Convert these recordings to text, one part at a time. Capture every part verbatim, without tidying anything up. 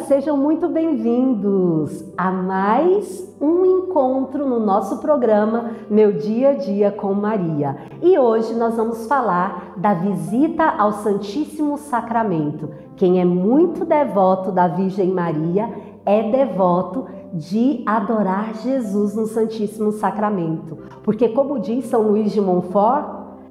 sejam muito bem-vindos a mais um encontro no nosso programa Meu Dia a Dia com Maria. E hoje nós vamos falar da visita ao Santíssimo Sacramento. Quem é muito devoto da Virgem Maria é devoto de adorar Jesus no Santíssimo Sacramento. Porque, como diz São Luís de Montfort,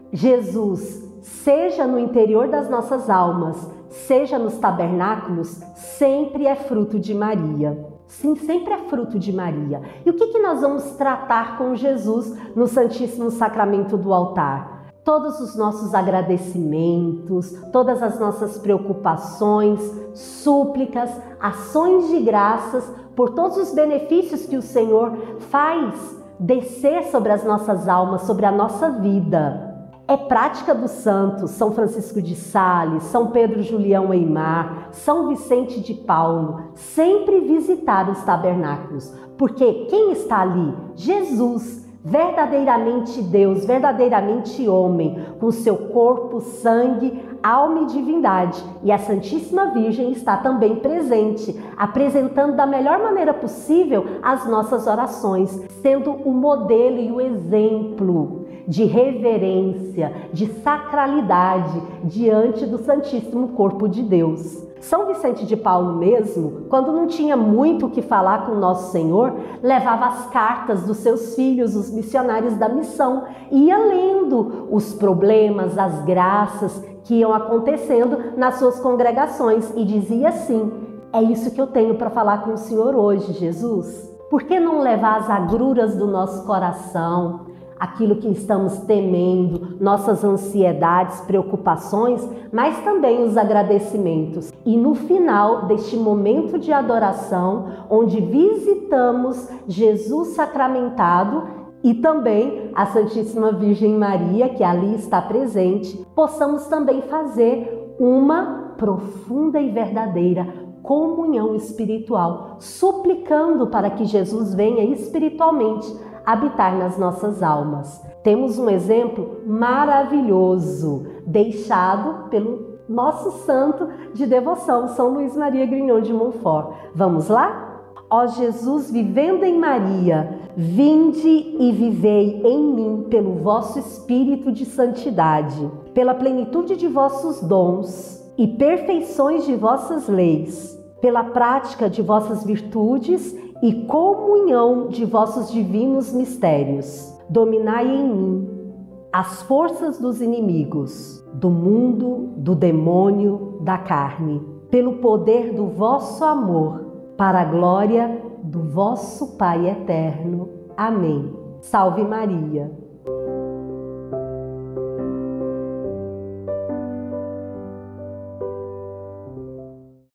Jesus, seja no interior das nossas almas, seja nos tabernáculos, sempre é fruto de Maria. Sim, sempre é fruto de Maria. E o que, que nós vamos tratar com Jesus no Santíssimo Sacramento do altar? Todos os nossos agradecimentos, todas as nossas preocupações, súplicas, ações de graças por todos os benefícios que o Senhor faz descer sobre as nossas almas, sobre a nossa vida. É prática dos santos São Francisco de Sales, São Pedro Julião Eymar, São Vicente de Paulo, sempre visitar os tabernáculos, porque quem está ali? Jesus, verdadeiramente Deus, verdadeiramente homem, com seu corpo, sangue, alma e divindade. E a Santíssima Virgem está também presente, apresentando da melhor maneira possível as nossas orações, sendo o modelo e o exemplo de reverência, de sacralidade diante do Santíssimo Corpo de Deus. São Vicente de Paulo mesmo, quando não tinha muito o que falar com Nosso Senhor, levava as cartas dos seus filhos, os missionários da missão, e ia lendo os problemas, as graças que iam acontecendo nas suas congregações e dizia assim: é isso que eu tenho para falar com o Senhor hoje, Jesus. Por que não levar as agruras do nosso coração, aquilo que estamos temendo, nossas ansiedades, preocupações, mas também os agradecimentos. E no final deste momento de adoração, onde visitamos Jesus sacramentado e também a Santíssima Virgem Maria, que ali está presente, possamos também fazer uma profunda e verdadeira comunhão espiritual, suplicando para que Jesus venha espiritualmente habitar nas nossas almas. Temos um exemplo maravilhoso, deixado pelo nosso santo de devoção, São Luís Maria Grignon de Montfort. Vamos lá? Ó Jesus, vivendo em Maria, vinde e vivei em mim pelo vosso Espírito de santidade, pela plenitude de vossos dons e perfeições de vossas leis, pela prática de vossas virtudes e comunhão de vossos divinos mistérios. Dominai em mim as forças dos inimigos, do mundo, do demônio, da carne, pelo poder do vosso amor, para a glória do vosso Pai eterno. Amém. Salve Maria!